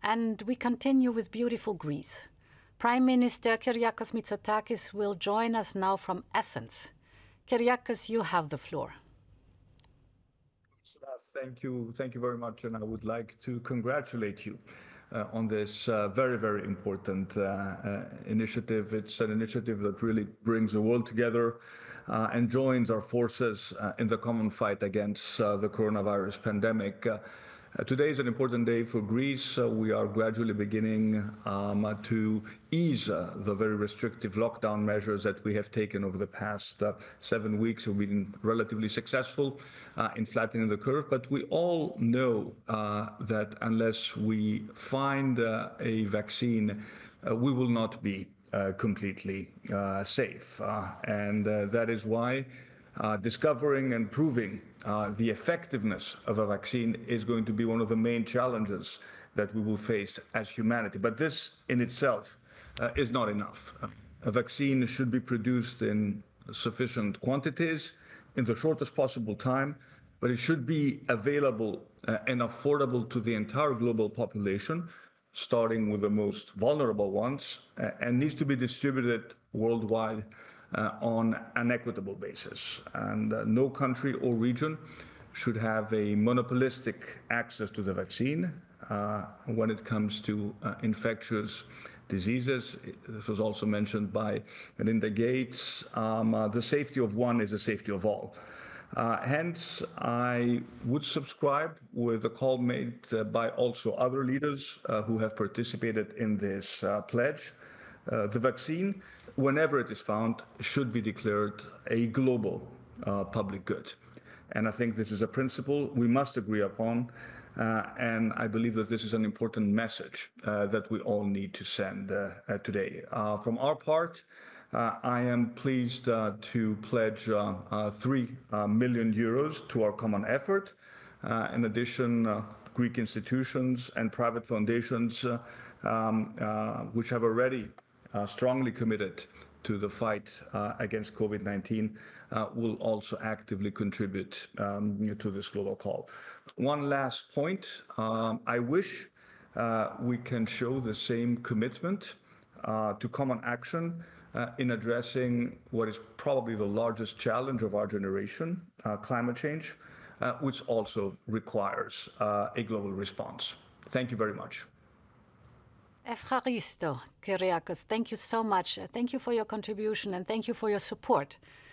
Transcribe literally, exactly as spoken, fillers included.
And we continue with beautiful Greece. Prime Minister Kyriakos Mitsotakis will join us now from Athens. Kyriakos, you have the floor. Thank you. Thank you very much. And I would like to congratulate you uh, on this uh, very, very important uh, uh, initiative. It's an initiative that really brings the world together uh, and joins our forces uh, in the common fight against uh, the coronavirus pandemic. Uh, Uh, today is an important day for Greece. Uh, we are gradually beginning um, uh, to ease uh, the very restrictive lockdown measures that we have taken over the past uh, seven weeks. We've been relatively successful uh, in flattening the curve, but we all know uh, that unless we find uh, a vaccine, uh, we will not be uh, completely uh, safe. Uh, and uh, that is why Uh, discovering and proving uh, the effectiveness of a vaccine is going to be one of the main challenges that we will face as humanity. But this in itself uh, is not enough. A vaccine should be produced in sufficient quantities in the shortest possible time, but it should be available uh, and affordable to the entire global population, starting with the most vulnerable ones, uh, and needs to be distributed worldwide Uh, on an equitable basis. And uh, no country or region should have a monopolistic access to the vaccine uh, when it comes to uh, infectious diseases. This was also mentioned by Melinda Gates. Um, uh, the safety of one is the safety of all. Uh, hence, I would subscribe with a call made uh, by also other leaders uh, who have participated in this uh, pledge. Uh, the vaccine, whenever it is found, should be declared a global uh, public good. And I think this is a principle we must agree upon. Uh, and I believe that this is an important message uh, that we all need to send uh, uh, today. Uh, from our part, uh, I am pleased uh, to pledge uh, uh, three uh, million euros to our common effort. Uh, in addition, uh, Greek institutions and private foundations, uh, um, uh, which have already Uh, strongly committed to the fight uh, against COVID nineteen, uh, will also actively contribute um, to this global call. One last point. Um, I wish uh, we can show the same commitment uh, to common action uh, in addressing what is probably the largest challenge of our generation, uh, climate change, uh, which also requires uh, a global response. Thank you very much. Efcharisto, Kyriakos, thank you so much. Thank you for your contribution and thank you for your support.